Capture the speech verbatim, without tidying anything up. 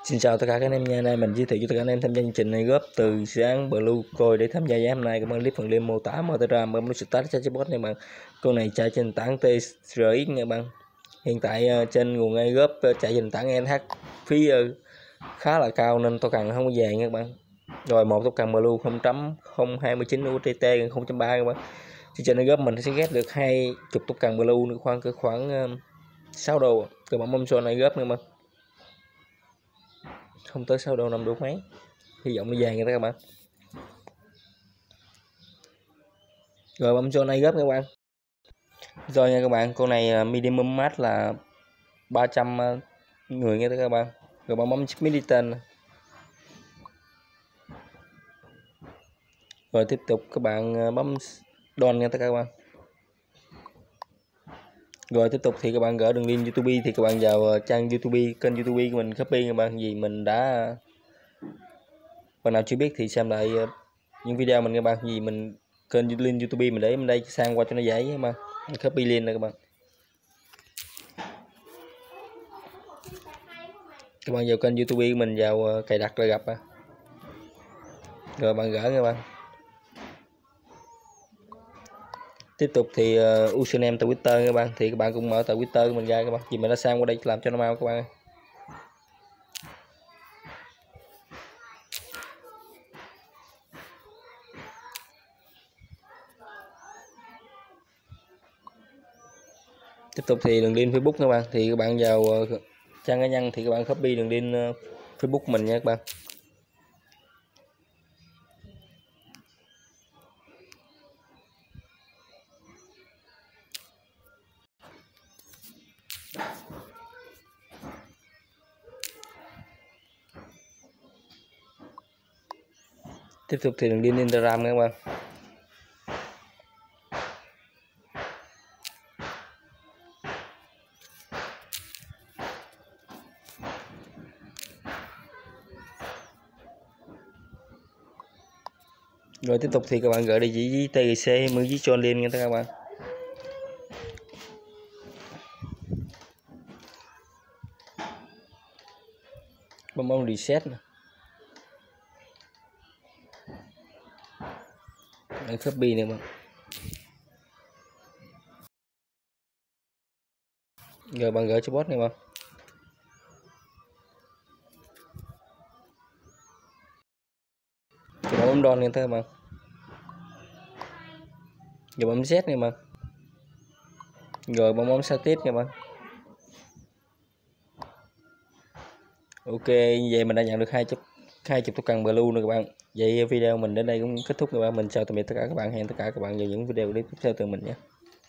Xin chào tất cả các anh em nha. Nay mình giới thiệu cho tất cả anh em tham gia chương trình này góp từ dự án Blue Coin để tham gia giá hôm nay. Cảm ơn clip phần link mô tả mở ra bấm nút start chatbot nha bạn. Con này chạy trên nền tảng tê rờ ích nha bạn. Hiện tại uh, trên nguồn ngay góp uh, chạy trên nền tảng en hát phí uh, khá là cao nên token không có vàng nha các bạn. Rồi một token Blue không chấm không hai chín u tê tê gần không chấm ba các bạn. Chương trình này góp mình sẽ ghép được hai mươi token Blue nữa khoảng cỡ khoảng uh, sáu đô. Các bạn mong cho này góp nữa mà. Không tới sáu đô, năm đô mấy, hy vọng nó vàng nha các bạn. Rồi bấm cho này gấp các bạn. Rồi nha các bạn, con này minimum match là ba trăm người nha các bạn. Rồi bấm bấm meditation. Rồi tiếp tục các bạn bấm don nha các bạn. Rồi tiếp tục thì các bạn gỡ đường link YouTube thì các bạn vào trang YouTube, kênh YouTube của mình copy các bạn, vì mình đã bạn nào chưa biết thì xem lại những video mình các bạn, vì mình kênh link YouTube mình để mình đây sang qua cho nó dễ mà copy link này các bạn. Các bạn vào kênh YouTube của mình vào cài đặt rồi gặp à. Rồi bạn gỡ các bạn. Tiếp tục thì uh, username tại Twitter các bạn, thì các bạn cũng mở tại Twitter của mình ra các bạn, vì mình đã sang qua đây làm cho nó mau các bạn. Tiếp tục thì đường link Facebook các bạn, thì các bạn vào uh, trang cá nhân thì các bạn copy đường link uh, Facebook mình nha các bạn. Tiếp tục thì đường link Instagram các bạn. Rồi tiếp tục thì các bạn gửi địa chỉ với tê xê mới với cho lên nha các bạn. Bấm bấm reset này. Để copy này bạn. Rồi bạn gửi cho bot này bạn. Rồi bấm don nha các bạn. Rồi bấm Z này bạn. Rồi bấm bấm status nha bạn. Ok, vậy mình đã nhận được hai chục hai chục token Blue nữa các bạn. Vậy video mình đến đây cũng kết thúc các bạn. Mình chào tạm biệt tất cả các bạn, hẹn tất cả các bạn vào những video tiếp theo từ mình nhé.